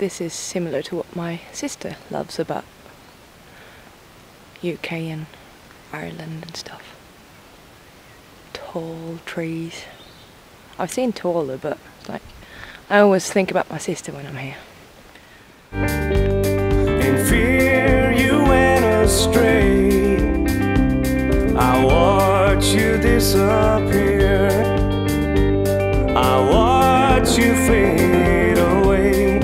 this is similar to what my sister loves about UK and Ireland and stuff. Tall trees. I've seen taller, but like I always think about my sister when I'm here. In fear you went astray. I watch you disappear. I watch you fade away.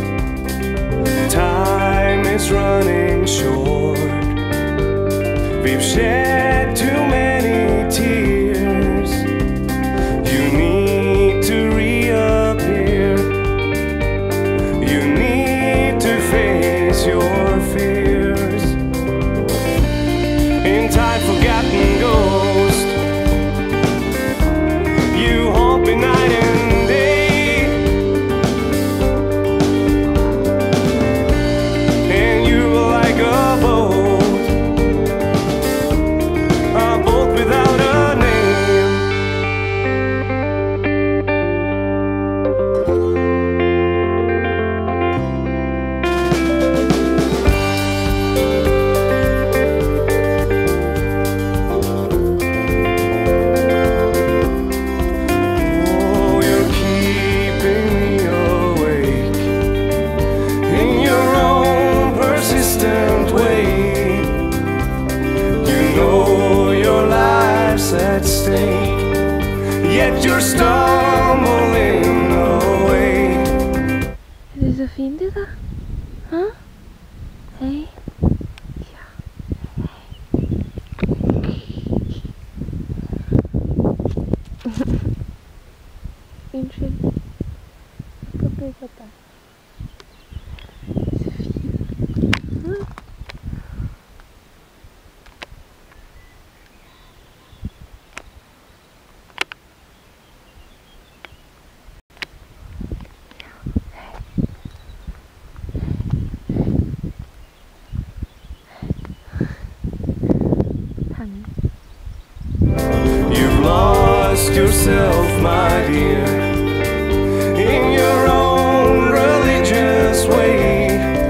Time is running short. We've shed too many tears. You need to reappear. You need to face your fears. In time forgotten ghost, you haunt me night and day. And you were like a boat, without a name. Oh, you're keeping me awake in your own persistent way. You know your life's at stake, yet you're stumbling away. Is dit een vriendin? Huh? Hey? Ja. Vriendje. Papa, papa. Huh? You've lost yourself, my dear, in your own religious way.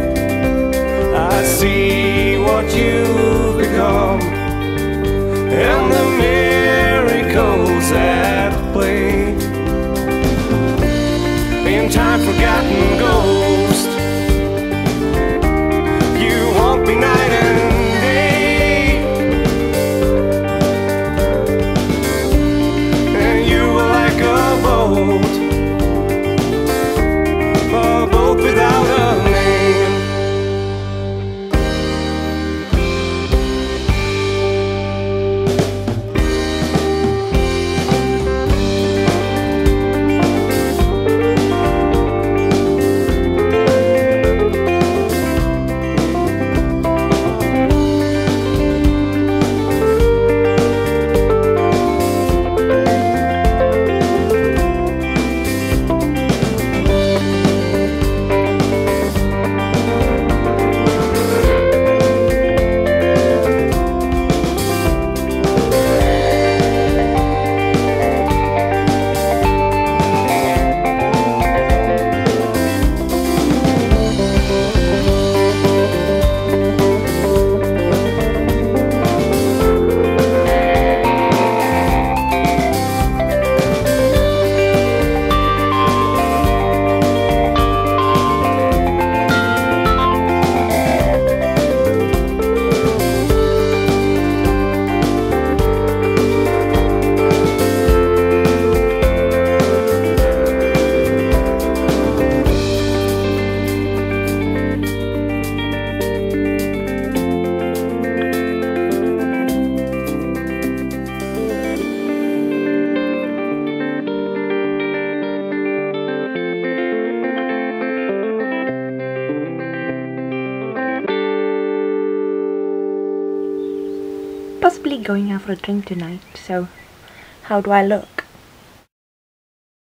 I see what you've become and the miracles at play. In time forgotten ghost, you haunt me night and a boat without a name. Possibly going out for a drink tonight, so how do I look?